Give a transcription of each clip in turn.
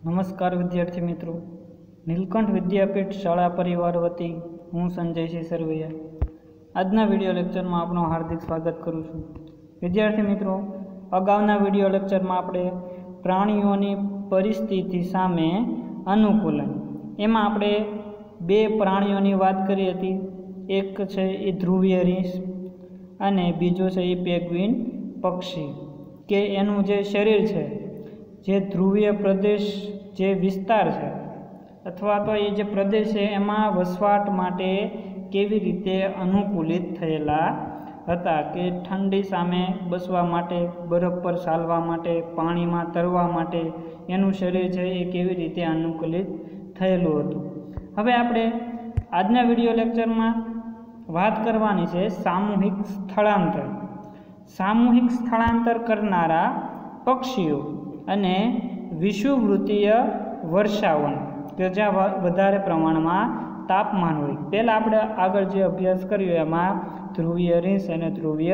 नमस्कार विद्यार्थी मित्रों, नीलकंठ विद्यापीठ शाळा परिवार वती हूँ संजयसिंह सरवैया आजना विडियो लेक्चर में आपनो हार्दिक स्वागत करूँ छूँ। विद्यार्थी मित्रों, अगाउना विडियो लेक्चर में आपणे प्राणीओनी परिस्थिति सामे अनुकूलन एमां आपणे बे प्राणीओनी वात करी हती। एक छे ए ध्रुवीय रींछ अने बीजो छे ए पेंग्विन पक्षी के एनुं जे शरीर छे जे ध्रुवीय प्रदेश जे विस्तार है अथवा तो ये जे प्रदेश है एमां वसवाट माटे केवी रीते अनुकूलित थयेला हता के ठंडी सामे बसवा माटे, बरफ पर चालवा माटे, पाणी में तरवा माटे एनुं शरीर है ए केवी रीते अनुकूलित थयेलुं हतुं। हवे आपणे आजना विडियो लेक्चर में बात करवानी छे सामूहिक स्थलांतर। सामूहिक स्थलांतर करनारा पक्षीओ अने विषुववृत्तीय वर्षावन के ज्यां वधारे प्रमाण में तापमान होय। पहला आपणे आगळ जे अभ्यास कर्यो एमां ध्रुवीय रींछ अने ध्रुवीय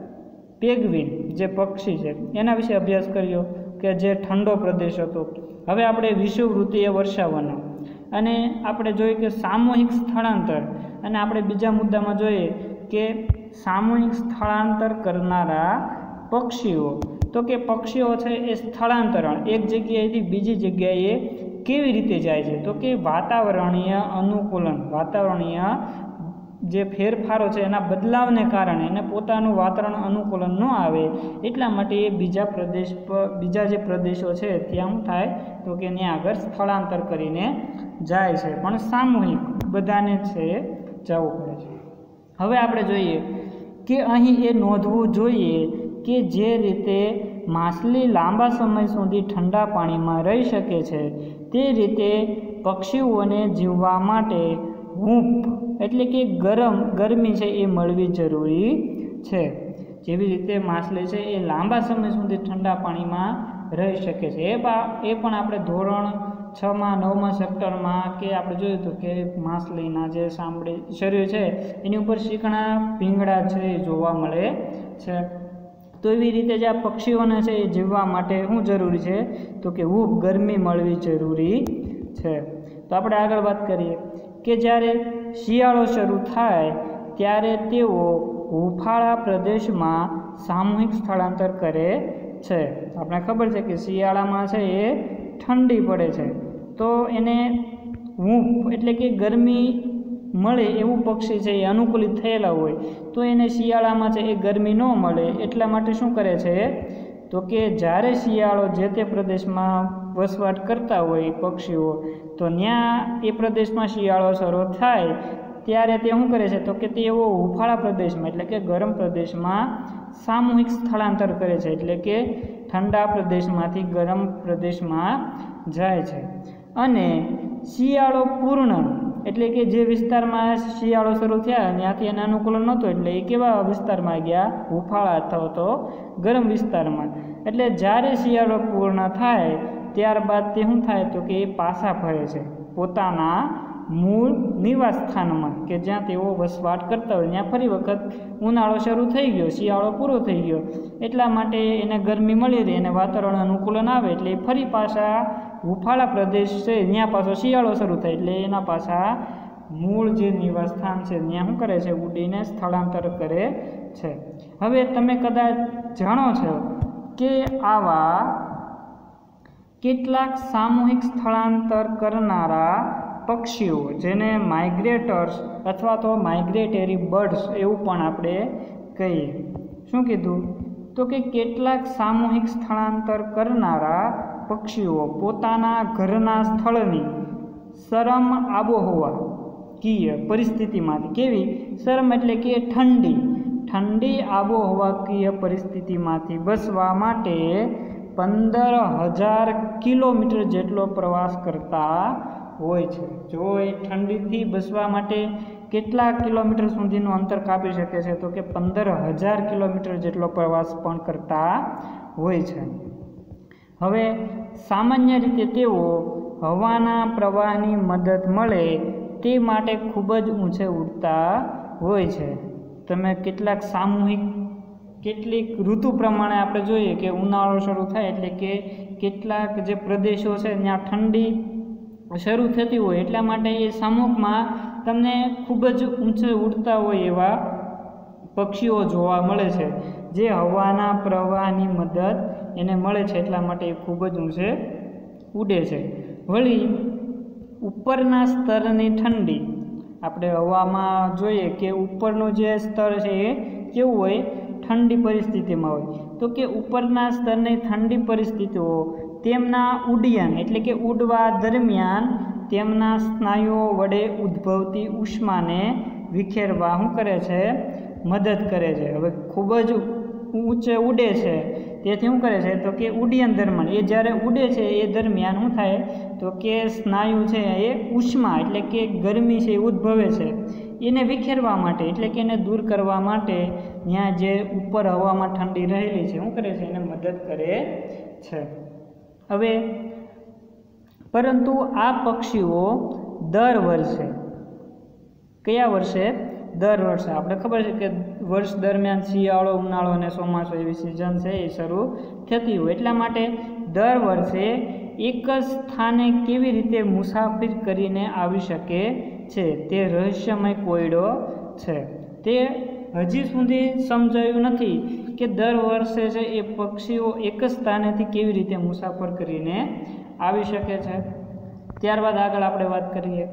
पेंग्विन जे पक्षी छे एना विषे अभ्यास कर्यो के जे ठंडो प्रदेश हतो। हवे आपणे विषुववृत्तीय वर्षावन अने आपणे जोईए के सामूहिक स्थलांतर अने आपणे बीजा मुद्दामां जोईए के सामूहिक स्थलांतर करनारा पक्षीओ। तो कि पक्षीओ है ए स्थलांतरण एक जग्याएथी बीजी जग्याए केवी रीते जाय छे, तो कि वातावरणीय अनुकूलन, वातावरणीय जे फेरफारो छे एना बदलावने कारणे एने पोतानुं वातावरण अनुकूलन न आवे एटला माटे ए बीजा प्रदेश पर बीजा जे प्रदेशो छे त्यां शुं थाय तो कि त्यां आगळ स्थलांतर करीने जाय छे, पण सामूहिक बधाने छे जवुं पड़े छे। हवे आपणे जोईए के અહીં એ નોંધવું જોઈએ કે જે રીતે માછલી લાંબા સમય સુધી ઠંડા પાણીમાં રહી શકે છે તે રીતે પક્ષીઓને જીવવા માટે હૂંફ એટલે કે ગરમી છે એ મળવી જરૂરી છે। જેવી રીતે માછલી છે એ લાંબા સમય સુધી ઠંડા પાણીમાં રહી શકે છે એ પણ આપણે ધોરણ 6માં 9માં ચેપ્ટરમાં કે આપણે જોયું હતું કે માછલીના જે સાંભળી શરીર છે એની ઉપર શીકણા ભીંગડા છે એ જોવા મળે છે। तो एवी रीते जे पक्षीओने छे जीववा माटे शुं जरूरी है तो कि हूंफ गरमी मळवी जरूरी है। तो आपणे आगळ वात करीए कि ज्यारे शियाळो शरू थाय त्यारे तेओ हूंफाळा प्रदेशमां सामूहिक स्थलांतर करे छे। आपणे खबर छे कि शियाळामां छे ए ठंडी पड़े छे तो एने हूंफ एटले कि गरमी મળે એવું પક્ષી છે એ અનુકૂલિત થયેલા હોય તો એને શિયાળામાં છે એ ગરમી ન મળે એટલા માટે શું કરે છે તો કે જ્યારે શિયાળો જે તે પ્રદેશમાં વસવાટ કરતા હોય પક્ષીઓ તો ત્યાં એ પ્રદેશમાં શિયાળો શરૂ થાય ત્યારે તે શું કરે છે તો કે તેઓ હુંફાળા પ્રદેશમાં એટલે કે ગરમ પ્રદેશમાં સામૂહિક સ્થળાંતર કરે છે એટલે કે ઠંડા પ્રદેશમાંથી ગરમ પ્રદેશમાં જાય છે। અને શિયાળો પૂર્ણ એટલે કે જે વિસ્તારમાં શિયાળો શરૂ થયા ત્યાંથી એને અનુકૂલન નહોતું એટલે એ કેવા વિસ્તારમાં ગયા હુંફાળા અથવા તો ગરમ વિસ્તારમાં। એટલે જ્યારે શિયાળો પૂર્ણ થાય ત્યારબાદ તે શું થાય તો કે એ પાછા ફરે છે પોતાના મૂળ નિવાસ સ્થાનમાં કે જ્યાં તેઓ વસવાટ કરતા હોય ત્યાં ફરી વખત ઉનાળો શરૂ થઈ ગયો, શિયાળો પૂરો થઈ ગયો એટલા માટે એને ગરમી મળી રહી અને વાતાવરણ અનુકૂલન આવે એટલે ફરી પાછા હુંફાળા પ્રદેશ છે ત્યાં પાછો શિયાળો શરૂ થાય એટલે એના પાછા મૂળ જે નિવાસસ્થાન છે ત્યાં શું કરે છે ઉડીને સ્થળાંતર કરે છે। હવે તમે કદાચ જાણો છો કે આવા કેટલાક સામૂહિક સ્થળાંતર કરનારા પક્ષીઓ જેને માઇગ્રેટર્સ અથવા તો માઇગ્રેટરી બર્ડ્સ એવું પણ આપણે કહીએ। શું કીધું તો કે કેટલાક સામૂહિક સ્થળાંતર કરનારા પક્ષીઓ પોતાના ઘરના સ્થળની સરમ આબોહવા કીય પરિસ્થિતિમાંથી કેવી સરમ એટલે કે ઠંડી આબોહવાકીય પરિસ્થિતિમાંથી બસવા માટે 15,000 કિલોમીટર જેટલો પ્રવાસ કરતા હોય છે। જો એ ઠંડીથી બસવા માટે કેટલા કિલોમીટર સુધીનું અંતર કાપી શકે છે તો કે 15,000 કિલોમીટર જેટલો પ્રવાસ પણ કરતા હોય છે। હવે સામાન્ય રીતે તેઓ હવાના પ્રવાહની મદદ મળે તે માટે ખૂબ જ ઊંચે ઉડતા હોય છે। તમે કેટલાક સામૂહિક કેટલીક ઋતુ પ્રમાણે આપણે જોઈએ કે ઉનાળો શરૂ થાય એટલે કે કેટલાક જે પ્રદેશો છે ત્યાં ઠંડી શરૂ થતી હોય એટલા માટે એ શામુકમાં તમને ખૂબ જ ઊંચે ઉડતા હોય એવા પક્ષીઓ જોવા મળે છે, જે હવાના પ્રવાહની મદદ એને મળે છે એટલા માટે એ ખૂબ જ ઊંચે ઉડે છે. વળી ઉપરના સ્તરની ઠંડી, આપણે હવામાં જોઈએ કે ઉપરનું જે સ્તર છે એ કેવું હોય, ઠંડી પરિસ્થિતિમાં હોય. તો કે ઉપરના સ્તરની ઠંડી પરિસ્થિતિઓ તેમના ઉડ્ડયન એટલે કે ઉડવા દરમિયાન તેમના સ્નાયુઓ વડે ઉદ્ભવતી ઉષ્માને વિખેરવા શું કરે છે, મદદ કરે છે. હવે ખૂબ જ ઊંચે ઉડે છે તેથી શું કરે છે તો કે ઉડ્ડયન દરમિયાન એ જ્યારે ઉડે છે એ દરમિયાન શું થાય તો કે સ્નાયુ છે એ ઉષ્મા એટલે કે ગરમી છે એ ઉદ્ભવે છે, એને વિખેરવા માટે એટલે કે એને દૂર કરવા માટે ત્યાં જે ઉપર હવામાં ઠંડી રહેલી છે શું કરે છે, એને મદદ કરે છે. હવે પરંતુ આ પક્ષીઓ દર વર્ષે, કયા વર્ષે, દર વર્ષે આપણે ખબર છે કે વર્ષ દરમિયાન શિયાળો, ઉનાળો અને ચોમાસું એવી સિઝન છે એ શરૂ થતી હોય એટલા માટે દર વર્ષે એક જ સ્થાને કેવી રીતે મુસાફરી કરીને આવી શકે છે તે રહસ્યમય કોયડો છે. તે હજી સુધી સમજાયું નથી કે દર વર્ષે છે એ પક્ષીઓ એક જ સ્થાનેથી કેવી રીતે મુસાફર કરીને આવી શકે છે. ત્યારબાદ આગળ આપણે વાત કરીએ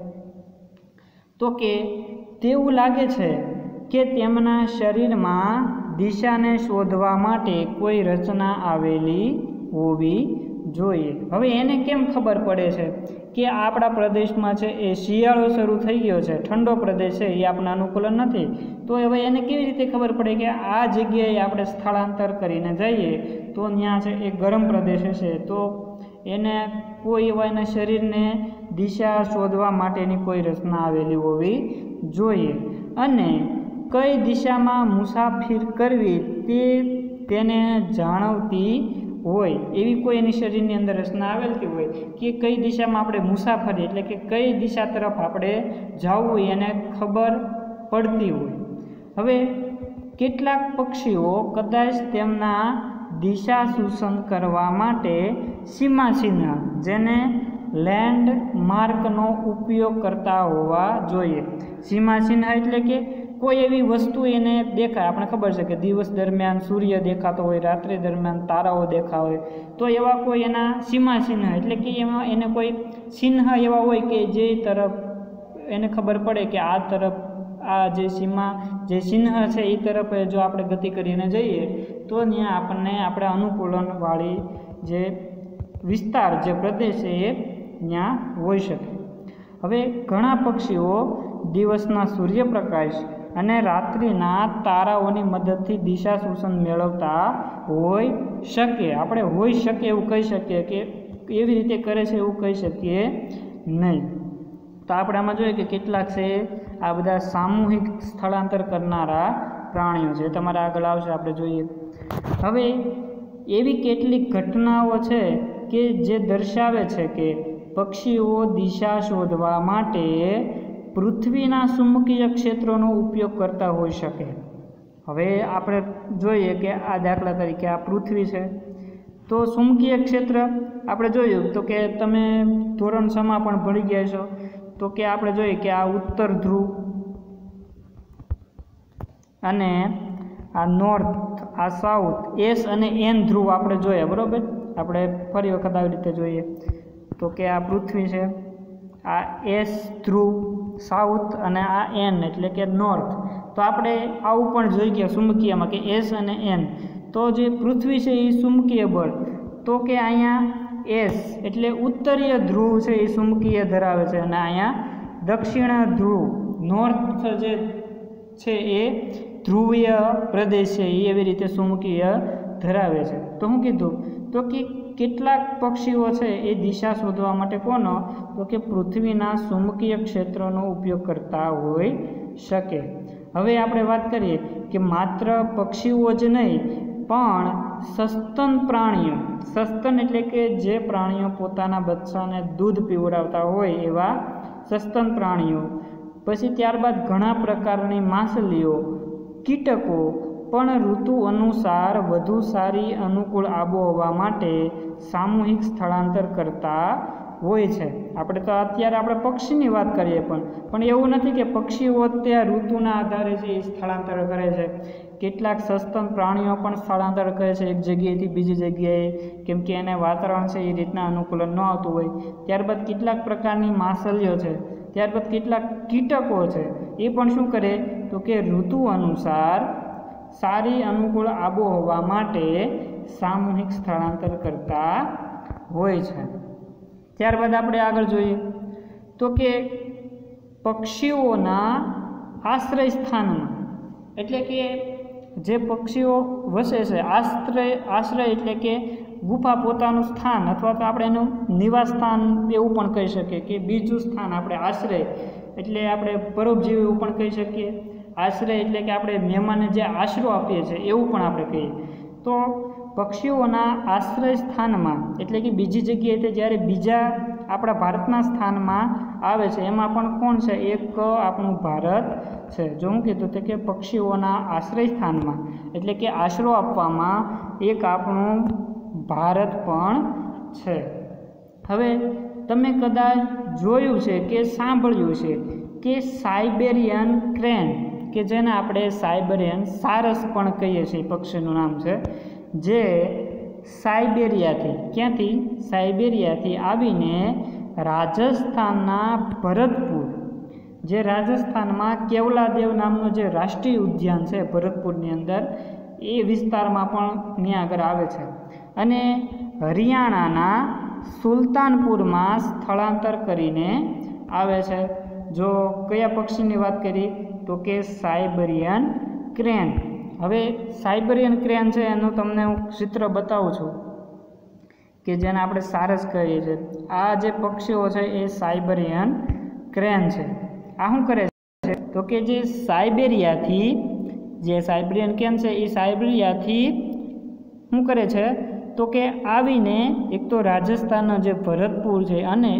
તો કે તેવું લાગે છે કે તેમના શરીરમાં દિશાને શોધવા માટે કોઈ રચના આવેલી હોવી જોઈએ. હવે એને કેમ ખબર પડે છે કે આપણા પ્રદેશમાં છે એ શિયાળો શરૂ થઈ ગયો છે, ઠંડો પ્રદેશ છે એ આપણને અનુકૂળ નથી, તો હવે એને કેવી રીતે ખબર પડે કે આ જગ્યાએ આપણે સ્થળાંતર કરીને જઈએ તો ત્યાં છે એ ગરમ પ્રદેશ હશે, તો એને કોઈ એવા એના શરીરને દિશા શોધવા માટેની કોઈ રચના આવેલી હોવી જોઈએ અને કઈ દિશામાં મુસાફિર કરવી તેને જાણવતી હોય એવી કોઈ એની શરીરની અંદર રચના આવેલી હોય કે કઈ દિશામાં આપણે મુસાફરી એટલે કે કઈ દિશા તરફ આપણે જવું એને ખબર પડતી હોય. હવે કેટલાક પક્ષીઓ કદાચ તેમના દિશા સૂચન કરવા માટે સીમાચિહ્ન જેને લેન્ડમાર્કનો ઉપયોગ કરતા હોવા જોઈએ. સીમાચિહ્ન એટલે કે કોઈ એવી વસ્તુ એને દેખાય, આપણે ખબર છે કે દિવસ દરમિયાન સૂર્ય દેખાતો હોય, રાત્રિ દરમિયાન તારાઓ દેખાય હોય, તો એવા કોઈ એના સીમાચિહ્ન એટલે કે એમાં એને કોઈ ચિહ્ન એવા હોય કે જે તરફ એને ખબર પડે કે આ તરફ આ જે સીમા જે ચિહ્ન છે એ તરફ જો આપણે ગતિ કરીને જઈએ તો ત્યાં આપણને આપણે અનુકૂલનવાળી જે વિસ્તાર જે પ્રદેશ છે એ ત્યાં હોઈ શકે. હવે ઘણા પક્ષીઓ દિવસના સૂર્યપ્રકાશ અને રાત્રિના તારાઓની મદદથી દિશા સૂચન મેળવતા હોઈ શકે. આપણે હોઈ શકે એવું કહી શકીએ કે એવી રીતે કરે છે એવું કહી શકીએ નહીં. તો આપણે આમાં જોઈએ કે કેટલાક છે આ બધા સામૂહિક સ્થળાંતર કરનારા પ્રાણીઓ છે, તમારે આગળ આવશે આપણે જોઈએ. હવે એવી કેટલીક ઘટનાઓ છે કે જે દર્શાવે છે કે પક્ષીઓ દિશા શોધવા માટે પૃથ્વીના ચુંબકીય ક્ષેત્રોનો ઉપયોગ કરતા હોઈ શકે. હવે આપણે જોઈએ કે આ દાખલા તરીકે આ પૃથ્વી છે, તો ચુંબકીય ક્ષેત્ર આપણે જોયું તો કે તમે ધોરણ 6માં પણ ભણી ગયા છો, તો કે આપણે જોઈએ કે આ ઉત્તર ધ્રુવ અને આ નોર્થ, આ સાઉથ, એસ અને એન ધ્રુવ આપણે જોયા, બરાબર. આપણે ફરી વખત આવી રીતે જોઈએ તો કે આ પૃથ્વી છે, આ એસ ધ્રુવ સાઉથ અને આ એન એટલે કે નોર્થ. તો આપણે આવું પણ જોઈ ગયા ચુંબકીયમાં કે એસ અને એન. તો જે પૃથ્વી છે એ ચુંબકીય બળ, તો કે અહીંયા એસ એટલે ઉત્તરીય ધ્રુવ છે એ ચુંબકીય ધરાવે છે અને અહીંયા દક્ષિણ ધ્રુવ નોર્થ જે છે એ ધ્રુવીય પ્રદેશ છે એ એવી રીતે ચુંબકીય ધરાવે છે. તો શું કીધું તો કે કેટલાક પક્ષીઓ છે એ દિશા શોધવા માટે કોનો તો કે પૃથ્વીના ચુંબકીય ક્ષેત્રનો ઉપયોગ કરતા હોઈ શકે. હવે આપણે વાત કરીએ કે માત્ર પક્ષીઓ જ નહીં પણ સસ્તન પ્રાણીઓ, સસ્તન એટલે કે જે પ્રાણીઓ પોતાના બચ્ચાને દૂધ પીવડાવતા હોય એવા સસ્તન પ્રાણીઓ, પછી ત્યારબાદ ઘણા પ્રકારની માછલીઓ, કીટકો પણ ઋતુ અનુસાર વધુ સારી અનુકૂળ આબોહવા માટે સામૂહિક સ્થળાંતર કરતા હોય છે। આપણે તો અત્યારે આપણે પક્ષીની વાત કરીએ પણ એવું નથી કે પક્ષીઓ ત્યાં ઋતુના આધારે છે એ સ્થળાંતર કરે છે। કેટલાક સસ્તન પ્રાણીઓ પણ સ્થળાંતર કરે છે એક જગ્યાએથી બીજી જગ્યાએ, કેમ કે એને વાતાવરણ છે એ રીતના અનુકૂલન ન આવતું હોય। ત્યારબાદ કેટલાક પ્રકારની માછલીઓ છે, ત્યારબાદ કેટલાક કીટકો છે, એ પણ શું કરે તો કે ઋતુ અનુસાર સારી અનુકૂળ આબોહવા માટે સામૂહિક સ્થળાંતર કરતા હોય છે। ત્યારબાદ આપણે આગળ જોઈએ તો કે પક્ષીઓના આશ્રય સ્થાનમાં, એટલે કે જે પક્ષીઓ વસે છે, આશ્રય એટલે કે ગુફા, પોતાનું સ્થાન અથવા તો આપણે એનું નિવાસ સ્થાન એવું પણ કહી શકીએ કે બીજું સ્થાન આપણે આશ્રય એટલે આપણે પરોપજીવી એવું પણ કહી શકીએ। આશ્રય એટલે કે આપણે મહેમાનને જે આશરો આપીએ છીએ એવું પણ આપણે કહીએ। તો પક્ષીઓના આશ્રય સ્થાનમાં એટલે કે બીજી જગ્યાએ જ્યારે બીજા આપણા ભારતના સ્થાનમાં આવે છે, એમાં પણ કોણ છે? એક આપણું ભારત છે। જો હું કીધું તો કે પક્ષીઓના આશ્રય સ્થાનમાં એટલે કે આશરો આપવામાં એક આપણું ભારત પણ છે। હવે તમે કદાચ જોયું છે કે સાંભળ્યું છે કે સાઇબેરિયન ક્રેન, કે જેને આપણે સાઇબેરિયન સારસ પણ કહીએ છીએ, પક્ષીનું નામ છે, જે સાઇબેરિયાથી, ક્યાંથી? સાઇબેરિયાથી આવીને રાજસ્થાનના ભરતપુર, જે રાજસ્થાનમાં કેવલાદેવ નામનું જે રાષ્ટ્રીય ઉદ્યાન છે ભરતપુરની અંદર, એ વિસ્તારમાં પણ ત્યાં આગળ આવે છે અને હરિયાણાના સુલતાનપુરમાં સ્થળાંતર કરીને આવે છે। જો કયા પક્ષીની વાત કરી તો કે સાઇબેરિયન ક્રેન। હવે સાઇબેરિયન ક્રેન છે એનું તમને હું ચિત્ર બતાવું છું કે જેને આપણે સારસ કહીએ છીએ। આ જે પક્ષીઓ છે એ સાઇબેરિયન ક્રેન છે। આ શું કરે છે તો કે જે સાઇબેરિયાથી, જે સાઇબેરિયન ક્રેન છે એ સાઇબેરિયાથી શું કરે છે તો કે આવીને એક તો રાજસ્થાનનો જે ભરતપુર છે અને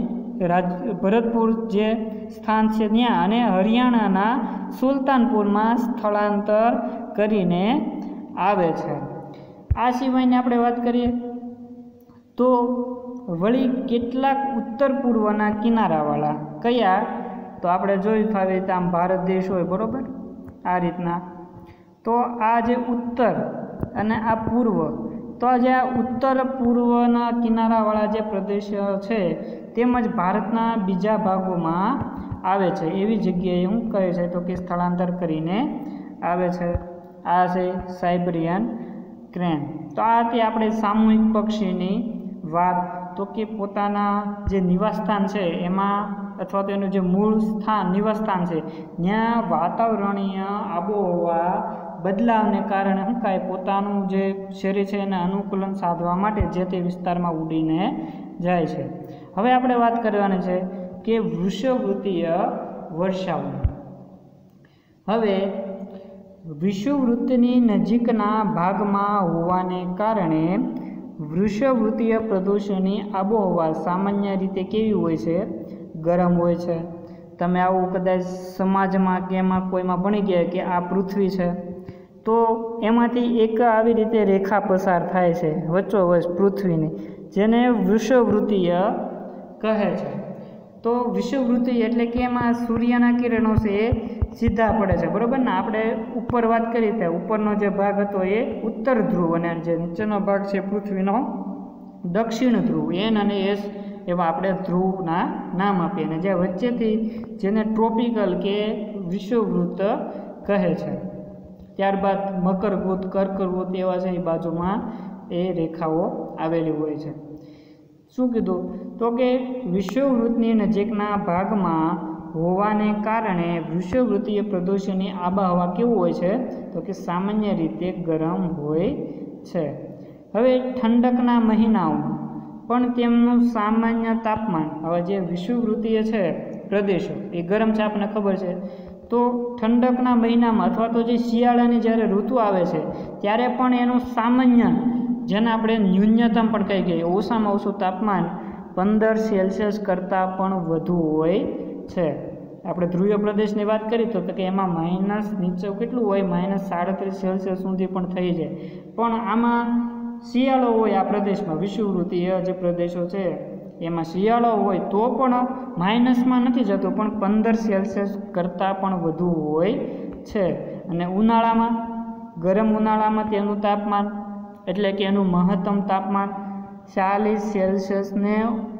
ભરતપુર જે સ્થાન છે ત્યાં, અને હરિયાણાના સુલતાનપુરમાં સ્થળાંતર કરીને આવે છે। આ સિવાયની આપણે વાત કરીએ તો વળી કેટલાક ઉત્તર પૂર્વના કિનારાવાળા, કયા? તો આપણે જોયું આવી રીતે આમ ભારત દેશ હોય બરાબર, આ રીતના, તો આ જે ઉત્તર અને આ પૂર્વ, તો જે આ ઉત્તર પૂર્વના કિનારાવાળા જે પ્રદેશો છે તેમજ ભારતના બીજા ભાગોમાં આવે છે એવી જગ્યાએ શું કહે છે તો કે સ્થળાંતર કરીને આવે છે। આ છે સાઇબેરિયન ક્રેન। તો આ તે આપણે સામૂહિક પક્ષીની વાત, તો કે પોતાના જે નિવાસસ્થાન છે એમાં અથવા તો એનું જે મૂળ સ્થાન, નિવાસસ્થાન છે, ત્યાં વાતાવરણીય આબોહવા બદલાવને કારણે શું કાંઈ પોતાનું જે શરીર છે એને અનુકૂલન સાધવા માટે જે તે વિસ્તારમાં ઉડીને જાય છે। હવે આપણે વાત કરવાની છે કે વિષુવવૃત્તીય વર્ષાઓ। હવે વિષુવવૃત્તની નજીકના ભાગમાં હોવાને કારણે વિષુવવૃત્તીય પ્રદેશોની આબોહવા સામાન્ય રીતે કેવી હોય છે? ગરમ હોય છે। તમે આવું કદાચ સમાજમાં કે એમાં કોઈમાં ભણી ગયા કે આ પૃથ્વી છે, તો એમાંથી એક આવી રીતે રેખા પસાર થાય છે વચ્ચોવચ પૃથ્વીની, જેને વિષુવવૃત્તીય કહે છે। તો વિષુવવૃત્તીય એટલે કે એમાં સૂર્યના કિરણો છે એ સીધા પડે છે બરાબર ને। આપણે ઉપર વાત કરી ત્યાં ઉપરનો જે ભાગ હતો એ ઉત્તર ધ્રુવ અને જે નીચેનો ભાગ છે પૃથ્વીનો દક્ષિણ ધ્રુવ, એન અને એસ એવા આપણે ધ્રુવના નામ આપીએ, અને જે વચ્ચેથી જેને ટ્રોપિકલ કે વિષુવવૃત્ત કહે છે। ત્યારબાદ મકરવૃત્ત, કર્કવૃત્ત એવા છે એ બાજુમાં એ રેખાઓ આવેલી હોય છે। શું કીધું તો કે વિષુવવૃત્તની નજીકના ભાગમાં હોવાને કારણે વિષુવવૃત્તીય પ્રદેશોની આબોહવા કેવું હોય છે તો કે સામાન્ય રીતે ગરમ હોય છે। હવે ઠંડકના મહિનાઓ પણ તેમનું સામાન્ય તાપમાન, હવે જે વિષુવવૃત્તીય છે પ્રદેશો એ ગરમ છે આપણને ખબર છે, તો ઠંડકના મહિનામાં અથવા તો જે શિયાળાની જ્યારે ઋતુ આવે છે ત્યારે પણ એનું સામાન્ય, જેને આપણે ન્યૂનતમ પણ કહી ગઈએ, ઓછામાં ઓછું તાપમાન 15 સેલ્સિયસ કરતાં પણ વધુ હોય છે। આપણે ધ્રુવીય પ્રદેશની વાત કરી તો કે એમાં માઇનસ નીચે કેટલું હોય -37°C સુધી પણ થઈ જાય, પણ આમાં શિયાળો હોય આ પ્રદેશમાં, વિષુવવૃત્તીય જે પ્રદેશો છે એમાં શિયાળો હોય તો પણ માઇનસમાં નથી જતો, પણ 15°C કરતાં પણ વધુ હોય છે. અને ઉનાળામાં, ગરમ ઉનાળામાં તેનું તાપમાન એટલે કે એનું મહત્તમ તાપમાન 40°C ને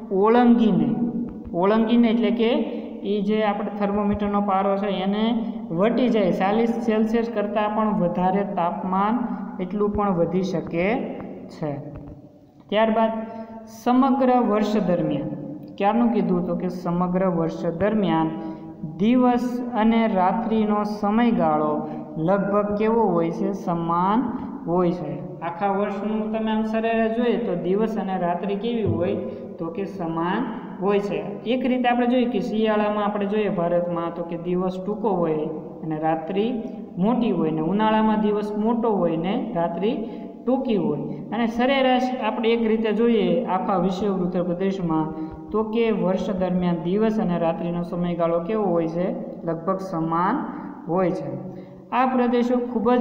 ઓળંગીને એટલે કે એ જે આપણે થર્મોમીટરનો પારો છે એને વટી જાય, 40°C કરતાં પણ વધારે તાપમાન એટલું પણ વધી શકે છે. ત્યારબાદ સમગ્ર વર્ષ દરમિયાન, ક્યારનું કીધું તો કે સમગ્ર વર્ષ દરમિયાન દિવસ અને રાત્રિનો સમયગાળો લગભગ કેવો હોય છે? સમાન હોય છે. આખા વર્ષનું તમે આમ સરેરાશ જોઈએ તો દિવસ અને રાત્રિ કેવી હોય તો કે સમાન હોય છે. એક રીતે આપણે જોઈએ કે શિયાળામાં આપણે જોઈએ ભારતમાં તો કે દિવસ ટૂંકો હોય અને રાત્રિ મોટી હોય, ને ઉનાળામાં દિવસ મોટો હોય ને રાત્રિ ટૂંકી હોય. અને સરેરાશ આપણે એક રીતે જોઈએ આખા વિષુવવૃત્ત પ્રદેશમાં તો કે વર્ષ દરમિયાન દિવસ અને રાત્રિનો સમયગાળો કેવો હોય છે? લગભગ સમાન હોય છે. આ પ્રદેશો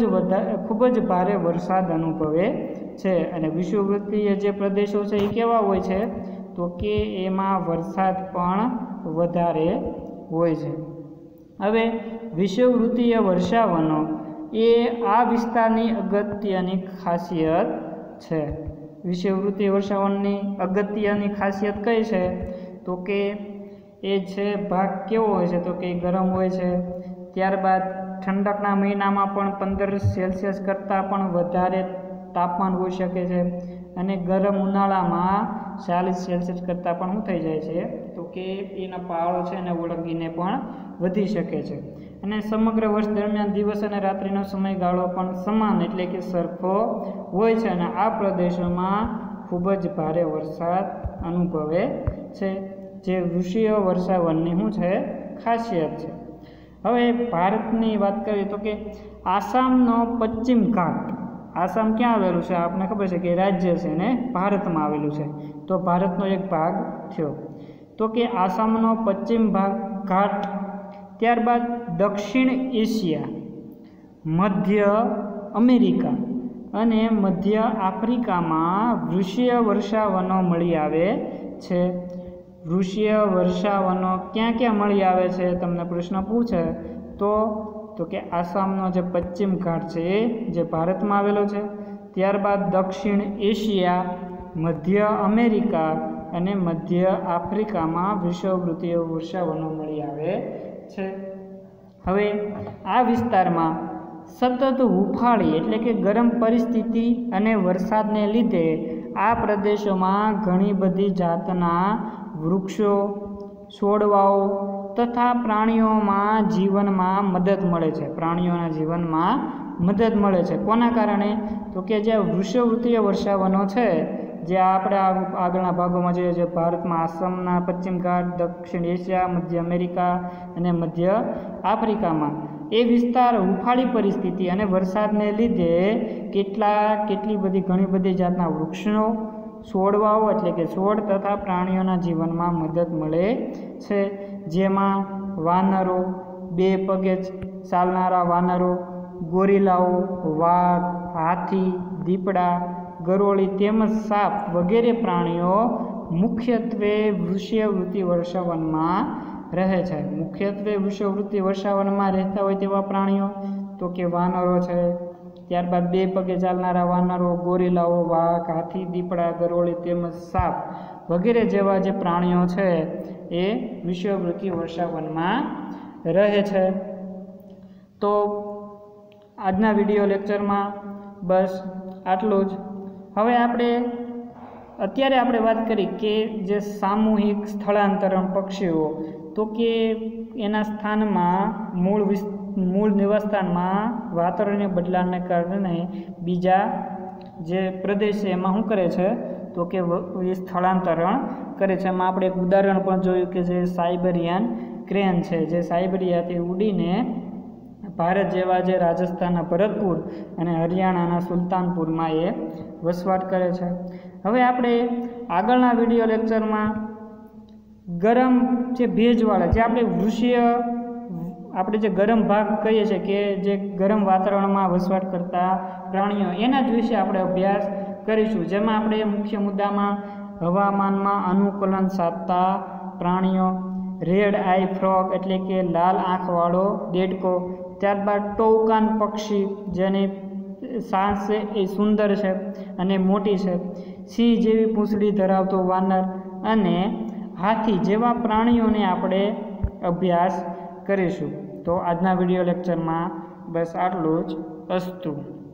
ખૂબ જ ભારે વરસાદ અનુભવે છે. અને વિષુવવૃત્તીય જે પ્રદેશો છે એ કેવા હોય છે તો કે એમાં વરસાદ પણ વધારે હોય છે. હવે વિષુવવૃત્તીય વર્ષાવનો એ આ વિસ્તારની અગત્યની ખાસિયત છે. વિષુવવૃત્તીય વર્ષાવનની અગત્યની ખાસિયત કઈ છે તો કે એ છે ભાગ કેવો હોય છે તો કે ગરમ હોય છે. ત્યારબાદ ઠંડકના મહિનામાં પણ 15°C કરતાં પણ વધારે તાપમાન હોઈ શકે છે. અને ગરમ ઉનાળામાં 40°C કરતાં પણ શું થઈ જાય છે તો કે એના પાળો છે એને ઓળંગીને પણ વધી શકે છે. અને સમગ્ર વર્ષ દરમિયાન દિવસ અને રાત્રિનો સમયગાળો પણ સમાન એટલે કે સરખો હોય છે. અને આ પ્રદેશોમાં ખૂબ જ ભારે વરસાદ અનુભવે છે, જે વૃષીય વર્ષાવનની શું છે? ખાસિયત છે. હવે ભારતની વાત કરીએ તો કે આસામનો પશ્ચિમ ઘાટ, આસામ ક્યાં આવેલું છે? આપણને ખબર છે કે રાજ્ય છે ને ભારતમાં આવેલું છે, તો ભારતનો એક ભાગ થયો તો કે આસામનો પશ્ચિમ ઘાટ. ત્યારબાદ દક્ષિણ એશિયા, મધ્ય અમેરિકા અને મધ્ય આફ્રિકામાં વૃષીય વર્ષાવનો મળી આવે છે. વૃષીય વર્ષાવનો ક્યાં ક્યાં મળી આવે છે? તમને પ્રશ્ન પૂછે તો કે આસામનો જે પશ્ચિમ ઘાટ છે એ જે ભારતમાં આવેલો છે. ત્યારબાદ દક્ષિણ એશિયા, મધ્ય અમેરિકા અને મધ્ય આફ્રિકામાં વિષુવવૃત્તીય વર્ષાવનો મળી આવે છે. હવે આ વિસ્તારમાં સતત હુંફાળી એટલે કે ગરમ પરિસ્થિતિ અને વરસાદને લીધે આ પ્રદેશોમાં ઘણી બધી જાતના વૃક્ષો, છોડવાઓ તથા પ્રાણીઓમાં જીવનમાં મદદ મળે છે. પ્રાણીઓના જીવનમાં મદદ મળે છે. કોના કારણે તો કે જે વિષુવવૃત્તીય વર્ષાવનો છે જે આપણે આગળના ભાગોમાં જોઈએ છે, ભારતમાં આસામના પશ્ચિમ ઘાટ, દક્ષિણ એશિયા, મધ્ય અમેરિકા અને મધ્ય આફ્રિકામાં એ વિસ્તાર હુંફાળી પરિસ્થિતિ અને વરસાદને લીધે ઘણી બધી જાતના વૃક્ષો, છોડવાઓ એટલે કે છોડ તથા પ્રાણીઓના જીવનમાં મદદ મળે છે. જેમાં વાનરો, 2 પગે ચાલનારા વાનરો, ગોરીલાઓ, વાઘ, હાથી, દીપડા, ગરોળી તેમજ સાપ વગેરે પ્રાણીઓ મુખ્યત્વે વૃષીયવૃત્તીય વર્ષાવનમાં રહે છે. મુખ્યત્વે વૃષીયવૃત્તીય વર્ષાવનમાં રહેતા હોય તેવા પ્રાણીઓ તો કે વાનરો છે, ત્યારબાદ 2 પગે ચાલનારા વાનરો, ગોરીલાઓ, વાઘ, હાથી, દીપડા, ગરોળી તેમજ સાપ વગેરે જેવા જે પ્રાણીઓ છે એ વિષુવવૃત્તીય વર્ષાવનમાં રહે છે. તો આજના વિડીયો લેક્ચરમાં બસ આટલું જ. હવે અત્યારે આપણે વાત કરી કે જે સામૂહિક સ્થળાંતરણ પક્ષીઓ તો કે એના સ્થાનમાં મૂળ નિવાસસ્થાનમાં વાતાવરણીય બદલાવને કારણે બીજા જે પ્રદેશ છે એમાં શું કરે છે તો કે એ સ્થળાંતરણ કરે છે. એમાં આપણે એક ઉદાહરણ પણ જોયું કે જે સાઇબેરિયન ક્રેન છે, જે સાઇબેરિયાથી ઉડીને ભારત જેવા જે રાજસ્થાનના ભરતપુર અને હરિયાણાના સુલતાનપુરમાં એ વસવાટ કરે છે. હવે આપણે આગળના વિડીયો લેક્ચરમાં ગરમ જે ભેજવાળા જે આપણે વૃષીય આપણે જે ગરમ ભાગ કહીએ છીએ કે જે ગરમ વાતાવરણમાં વસવાટ કરતા પ્રાણીઓ એના જ વિશે આપણે અભ્યાસ કરીશું, જેમાં આપણે મુખ્ય મુદ્દામાં હવામાનમાં અનુકૂલન સાધતા પ્રાણીઓ, રેડ આઈ ફ્રોગ એટલે કે લાલ આંખવાળો દેડકો, ત્યારબાદ ટોકાન પક્ષી જેની સાંસ છે એ સુંદર છે અને મોટી છે, સિંહ જેવી પૂંછડી ધરાવતો વાનર અને હાથી જેવા પ્રાણીઓને આપણે અભ્યાસ કરીશું. તો આજના વિડીયો લેક્ચરમાં બસ આટલું જ. અસ્તુ.